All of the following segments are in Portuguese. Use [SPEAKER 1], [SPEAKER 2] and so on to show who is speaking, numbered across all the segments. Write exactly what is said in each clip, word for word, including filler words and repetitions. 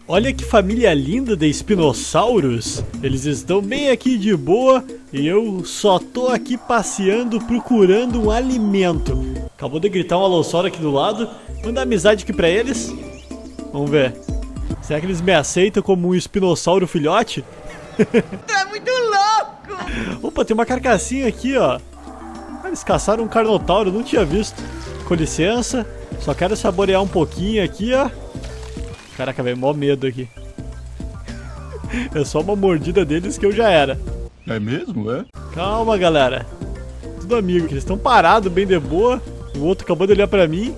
[SPEAKER 1] Olha que família linda de espinossauros. Eles estão bem aqui de boa e eu só tô aqui passeando procurando um alimento. Acabou de gritar um alossauro aqui do lado. Mandar amizade aqui pra eles. Vamos ver. Será que eles me aceitam como um espinossauro filhote?
[SPEAKER 2] Tu é muito louco!
[SPEAKER 1] Opa, tem uma carcassinha aqui, ó. Eles caçaram um carnotauro, não tinha visto. Com licença, só quero saborear um pouquinho aqui, ó. Caraca, velho, mó medo aqui. É só uma mordida deles que eu já era.
[SPEAKER 3] É mesmo, é?
[SPEAKER 1] Calma, galera. Tudo amigo, eles estão parados, bem de boa. O outro acabou de olhar pra mim.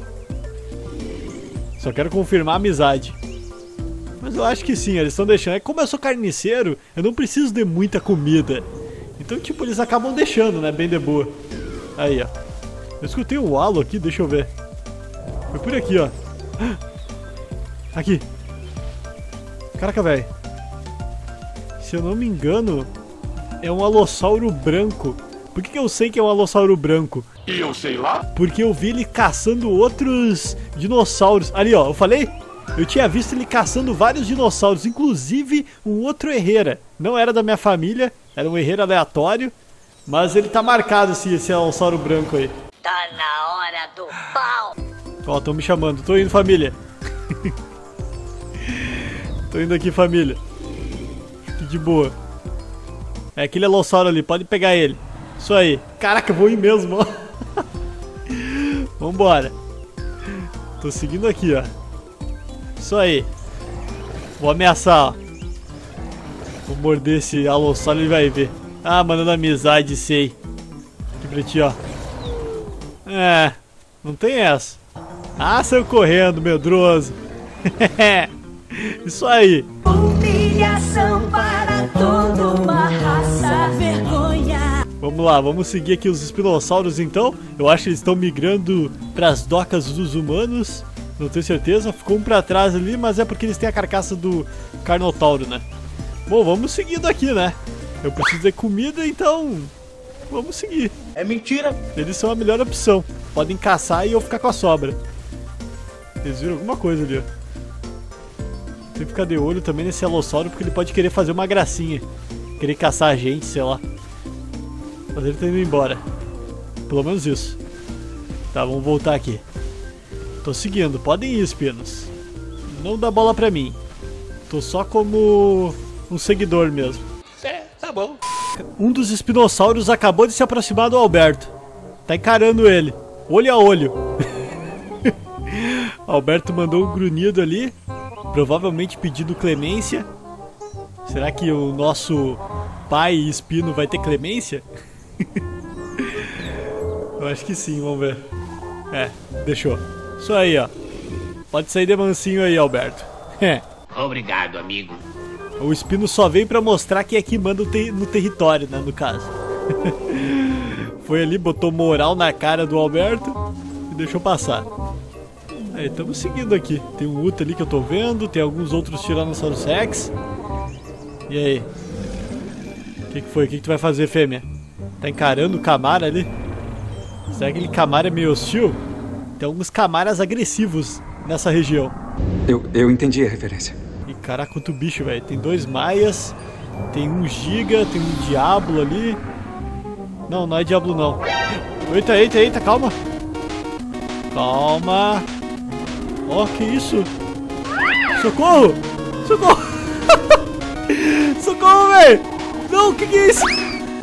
[SPEAKER 1] Só quero confirmar a amizade. Mas eu acho que sim, eles estão deixando. É como eu sou carniceiro, eu não preciso de muita comida. Então, tipo, eles acabam deixando, né? Bem de boa. Aí, ó. Eu escutei um halo aqui, deixa eu ver. Foi por aqui, ó. Aqui. Caraca, velho. Se eu não me engano, é um alossauro branco. Por que que eu sei que é um alossauro branco?
[SPEAKER 3] E eu sei lá?
[SPEAKER 1] Porque eu vi ele caçando outros dinossauros. Ali, ó, eu falei? Eu tinha visto ele caçando vários dinossauros, inclusive um outro herreira. Não era da minha família, era um herreiro aleatório. Mas ele tá marcado, esse, esse alossauro branco aí.
[SPEAKER 2] Tá na hora do pau!
[SPEAKER 1] Ó, tão me chamando. Tô indo, família. Tô indo aqui, família. Fique de boa. É aquele alossauro ali, pode pegar ele. Isso aí. Caraca, eu vou ir mesmo, ó. Vambora. Tô seguindo aqui, ó. Isso aí. Vou ameaçar, ó. Vou morder esse alossauro, ele vai ver. Ah, mandando amizade, sei. Aqui pra ti, ó. É, não tem essa. Ah, saiu correndo, medroso. Isso aí.
[SPEAKER 2] Humilhação para toda uma raça, vergonha.
[SPEAKER 1] Vamos lá, vamos seguir aqui os espinossauros então. Eu acho que eles estão migrando pras docas dos humanos. Não tenho certeza, ficou um pra trás ali, mas é porque eles têm a carcaça do carnotauro, né? Bom, vamos seguindo aqui, né? Eu preciso de comida, então vamos seguir.
[SPEAKER 4] É mentira.
[SPEAKER 1] Eles são a melhor opção. Podem caçar e eu ficar com a sobra. Vocês viram alguma coisa ali, ó. Tem que ficar de olho também nesse alossauro, porque ele pode querer fazer uma gracinha. Querer caçar a gente, sei lá. Mas ele tá indo embora. Pelo menos isso. Tá, vamos voltar aqui. Tô seguindo, podem ir, espinos. Não dá bola pra mim. Tô só como um seguidor mesmo.
[SPEAKER 4] É, tá bom.
[SPEAKER 1] Um dos espinossauros acabou de se aproximar do Alberto. Tá encarando ele, olho a olho. Alberto mandou um grunhido ali, provavelmente pedindo clemência. Será que o nosso pai espino vai ter clemência? Eu acho que sim, vamos ver. É, deixou. Isso aí, ó. Pode sair de mansinho aí, Alberto.
[SPEAKER 4] Obrigado, amigo.
[SPEAKER 1] O espino só veio pra mostrar quem é que manda no território, né, no caso. Foi ali, botou moral na cara do Alberto e deixou passar. Aí, estamos seguindo aqui. Tem um Uta ali que eu tô vendo, tem alguns outros Tyrannosaurus Rex. E aí? O que, que foi? O que, que tu vai fazer, fêmea? Tá encarando o Camara ali? Será que aquele Camara é meio hostil? Tem alguns Camaras agressivos nessa região.
[SPEAKER 5] Eu, eu entendi a referência.
[SPEAKER 1] E caraca, quanto bicho, velho. Tem dois Maias, tem um Giga, tem um Diablo ali. Não, não é Diablo não. Eita, eita, eita, calma. Calma. Ó, oh, que isso? Socorro! Socorro! Socorro, velho! Não, que que é isso?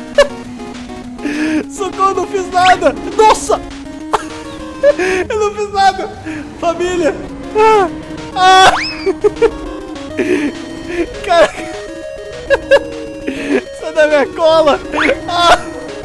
[SPEAKER 1] Socorro, não fiz nada! Nossa! Eu não fiz nada! Família! Ah! Ah! Caraca! Sai da minha cola! Ah!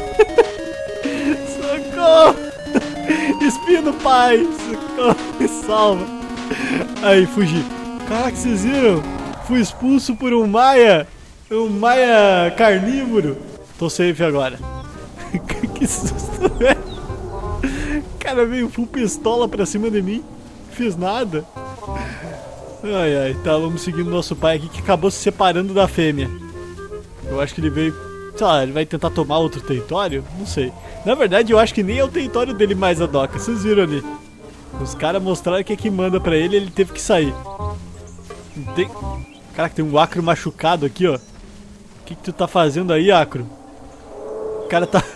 [SPEAKER 1] Socorro! Espino, pai! Socorro! Me salva! Aí, fugi! Caraca, vocês viram? Fui expulso por um Maia! Um Maia carnívoro! Tô safe agora! Que susto, velho! O cara veio full pistola pra cima de mim! Fiz nada! Ai ai, tá, vamos seguindo nosso pai aqui que acabou se separando da fêmea. Eu acho que ele veio, sei lá, ele vai tentar tomar outro território? Não sei. Na verdade, eu acho que nem é o território dele mais a doca, vocês viram ali. Os caras mostraram que é que manda pra ele e ele teve que sair. Tem... Caraca, tem um acro machucado aqui, ó. O que que tu tá fazendo aí, acro? O cara tá...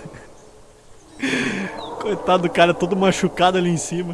[SPEAKER 1] Coitado do cara, todo machucado ali em cima.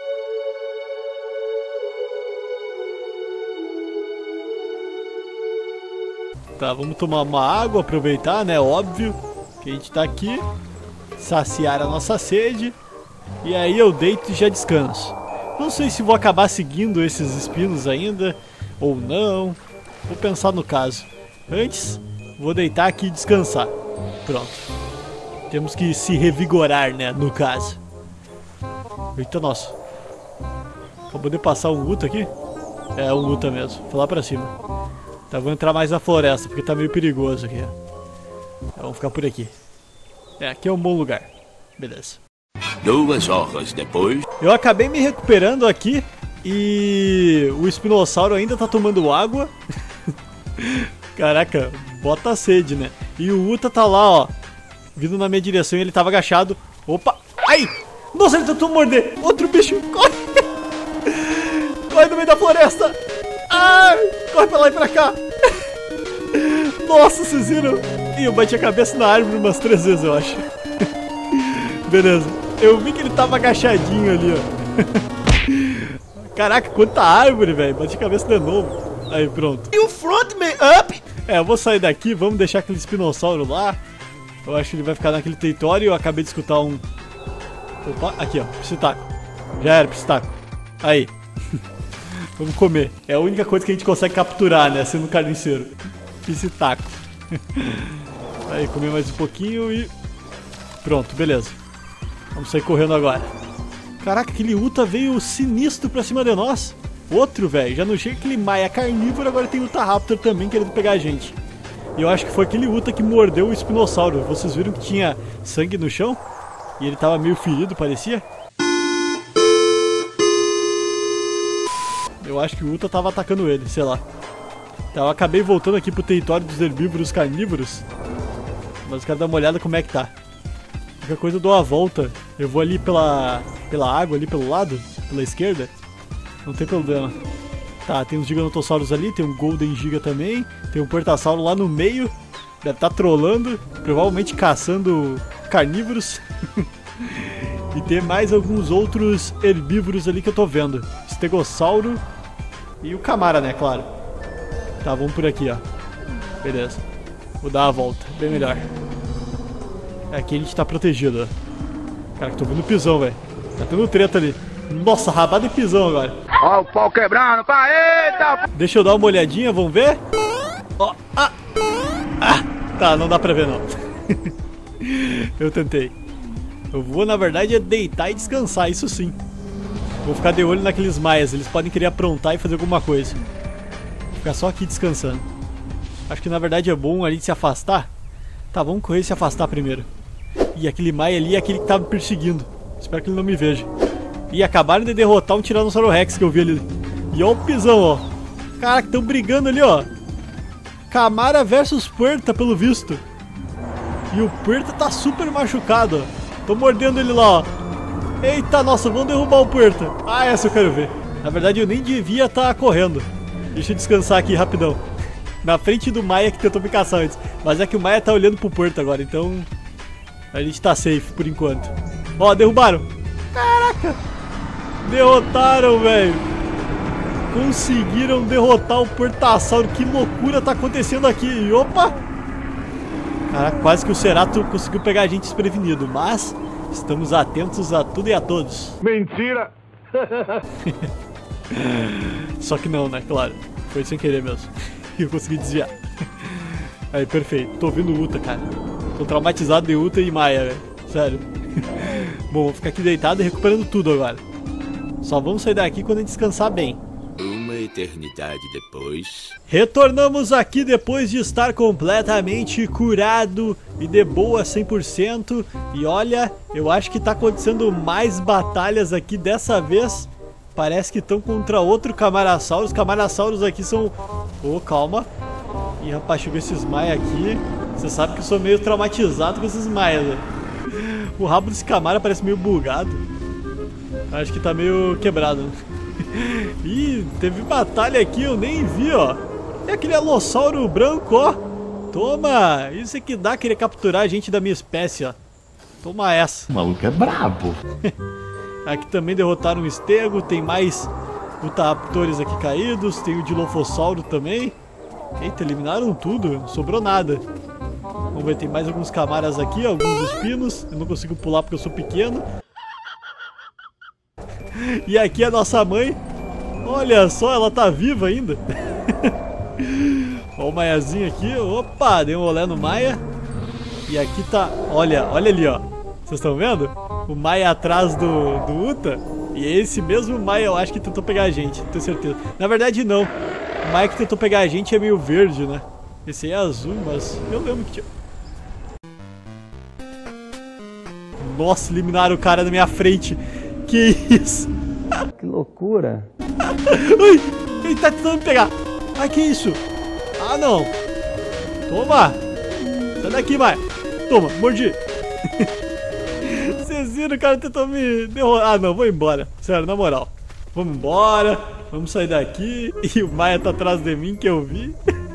[SPEAKER 1] Tá, vamos tomar uma água, aproveitar, né? Óbvio que a gente tá aqui. Saciar a nossa sede. E aí eu deito e já descanso. Não sei se vou acabar seguindo esses espinos ainda ou não. Vou pensar no caso. Antes, vou deitar aqui e descansar. Pronto. Temos que se revigorar, né? No caso. Eita, nossa. Pra poder passar um Uta aqui? É, um Uta mesmo. Foi lá pra cima. Tá, vou entrar mais na floresta, porque tá meio perigoso aqui. Então, vamos ficar por aqui. É, aqui é um bom lugar. Beleza.
[SPEAKER 4] Duas horas depois...
[SPEAKER 1] Eu acabei me recuperando aqui. E o espinossauro ainda tá tomando água. Caraca, bota a sede, né? E o Uta tá lá, ó, vindo na minha direção e ele tava agachado. Opa! Ai! Nossa, ele tentou morder! Outro bicho! Corre! Corre no meio da floresta! Ai! Corre pra lá e pra cá! Nossa, vocês viram? Ih, eu bati a cabeça na árvore umas três vezes, eu acho. Beleza. Eu vi que ele tava agachadinho ali, ó. Caraca, quanta árvore, velho. Bati a cabeça de novo. Aí, pronto.
[SPEAKER 4] E o frontman up?
[SPEAKER 1] É, eu vou sair daqui, vamos deixar aquele espinossauro lá. Eu acho que ele vai ficar naquele território. Eu acabei de escutar um... Opa, aqui ó, psitaco. Já era, psitaco. Aí. Vamos comer. É a única coisa que a gente consegue capturar, né, sendo carniceiro. Psitaco. Aí, comer mais um pouquinho e... Pronto, beleza. Vamos sair correndo agora. Caraca, aquele Uta veio sinistro pra cima de nós. Outro, velho. Já não chega aquele Maia carnívoro, agora tem Uta Raptor também querendo pegar a gente. E eu acho que foi aquele Uta que mordeu o espinossauro. Vocês viram que tinha sangue no chão? E ele tava meio ferido, parecia? Eu acho que o Uta tava atacando ele, sei lá. Então eu acabei voltando aqui pro território dos herbívoros carnívoros. Mas eu quero dar uma olhada como é que tá. Qualquer coisa eu dou a volta. Eu vou ali pela, pela água, ali pelo lado, pela esquerda. Não tem problema. Tá, tem uns Giganotossauros ali, tem um Golden Giga também. Tem um Puertasauro lá no meio. Deve estar trolando, provavelmente caçando carnívoros. E tem mais alguns outros herbívoros ali que eu tô vendo. Estegossauro e o Camara, né, claro. Tá, vamos por aqui, ó. Beleza. Vou dar a volta, bem melhor. Aqui a gente tá protegido, ó. Cara, tô vendo pisão, velho. Tá tendo treta ali. Nossa, rabada e pisão agora.
[SPEAKER 6] Ó o pau quebrando, pá, eita!
[SPEAKER 1] Deixa eu dar uma olhadinha, vamos ver? Ó, ah! Ah! Tá, não dá pra ver não. Eu tentei. Eu vou, na verdade, é deitar e descansar, isso sim. Vou ficar de olho naqueles maias, eles podem querer aprontar e fazer alguma coisa. Vou ficar só aqui descansando. Acho que na verdade é bom a gente se afastar. Tá, vamos correr e se afastar primeiro. E aquele maia ali é aquele que tava me perseguindo. Espero que ele não me veja. E acabaram de derrotar um Tiranossauro Rex que eu vi ali. E ó o pisão, ó. Caraca, estão brigando ali, ó. Camara versus Puerta, pelo visto. E o Puerta tá super machucado, ó. Tô mordendo ele lá, ó. Eita, nossa, vamos derrubar o Puerta. Ah, essa eu quero ver. Na verdade, eu nem devia estar correndo. Deixa eu descansar aqui, rapidão. Na frente do Maia que tentou me caçar antes. Mas é que o Maia tá olhando pro Puerta agora, então... A gente tá safe, por enquanto. Ó, derrubaram. Caraca. Derrotaram, velho. Conseguiram derrotar o Puertasauro. Que loucura tá acontecendo aqui. E opa. Caraca, quase que o Cerato conseguiu pegar a gente desprevenido. Mas estamos atentos a tudo e a todos.
[SPEAKER 6] Mentira!
[SPEAKER 1] Só que não, né? Claro. Foi sem querer mesmo. E eu consegui desviar. Aí, perfeito. Tô ouvindo Uta, cara. Tô traumatizado de Uta e Maia, velho. Sério. Bom, vou ficar aqui deitado e recuperando tudo agora. Só vamos sair daqui quando a gente descansar bem.
[SPEAKER 4] Uma eternidade depois...
[SPEAKER 1] Retornamos aqui depois de estar completamente curado e de boa cem por cento. E olha, eu acho que tá acontecendo mais batalhas aqui dessa vez. Parece que estão contra outro Camarasaurus. Os Camarassauros aqui são... Oh, calma. Ih, rapaz, chegou esses Maia aqui. Você sabe que eu sou meio traumatizado com esses Maia, né? O rabo desse Camara parece meio bugado. Acho que tá meio quebrado, né? Ih, teve batalha aqui, eu nem vi, ó. E aquele alossauro branco, ó. Toma, isso é que dá querer capturar a gente da minha espécie, ó. Toma essa.
[SPEAKER 3] O maluco é brabo.
[SPEAKER 1] Aqui também derrotaram o Stego, tem mais Utahraptores aqui caídos, tem o Dilophosauro também. Eita, eliminaram tudo, não sobrou nada. Vamos ver, tem mais alguns camaras aqui, alguns espinos. Eu não consigo pular porque eu sou pequeno. E aqui a nossa mãe. Olha só, ela tá viva ainda. Olha o Maiazinho aqui. Opa, dei um olé no Maia. E aqui tá, olha, olha ali, ó. Vocês estão vendo? O Maia atrás do, do Uta. E esse mesmo Maia eu acho que tentou pegar a gente, tenho certeza. Na verdade não. O Maia que tentou pegar a gente é meio verde, né? Esse aí é azul, mas eu lembro que tinha... Nossa, eliminaram o cara na minha frente. Que isso?
[SPEAKER 7] Que loucura.
[SPEAKER 1] Ai, ele tá tentando me pegar. Ai, que isso? Ah, não. Toma. Sai daqui, Maia. Toma, mordi. Vocês viram, o cara tentou me derrotar. Ah, não, vou embora. Sério, na moral. Vamos embora. Vamos sair daqui. E o Maia tá atrás de mim, que eu vi.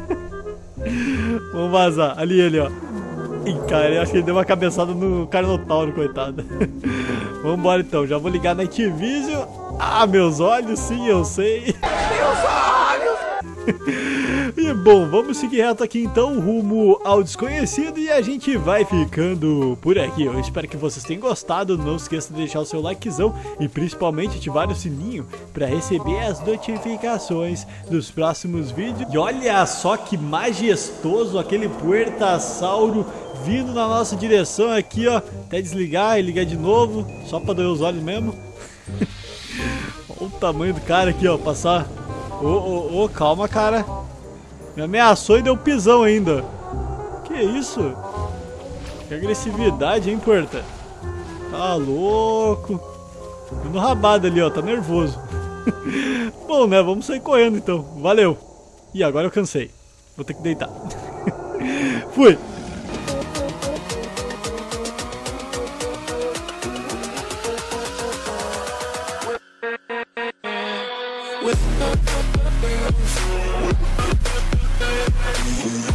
[SPEAKER 1] Vamos vazar. Ali ele, ó. Ih, cara, eu acho que ele deu uma cabeçada no Carnotauro, coitado. Vamos embora então. Já vou ligar a Night Vision. Ah, meus olhos, sim, eu sei. Meus olhos! E bom, vamos seguir reto aqui então, rumo ao desconhecido, e a gente vai ficando por aqui. Eu espero que vocês tenham gostado, não esqueça de deixar o seu likezão e principalmente ativar o sininho para receber as notificações dos próximos vídeos. E olha só que majestoso aquele Puertasauro vindo na nossa direção aqui, ó. Até desligar e ligar de novo, só para doer os olhos mesmo. Olha o tamanho do cara aqui, ó, passar. Ô, ô, ô, calma, cara. Me ameaçou e deu pisão ainda. Que isso? Que agressividade, hein, Puerta? Tá louco. No rabado ali, ó, tá nervoso. Bom, né, vamos sair correndo então. Valeu. Ih, agora eu cansei. Vou ter que deitar. Fui.
[SPEAKER 4] With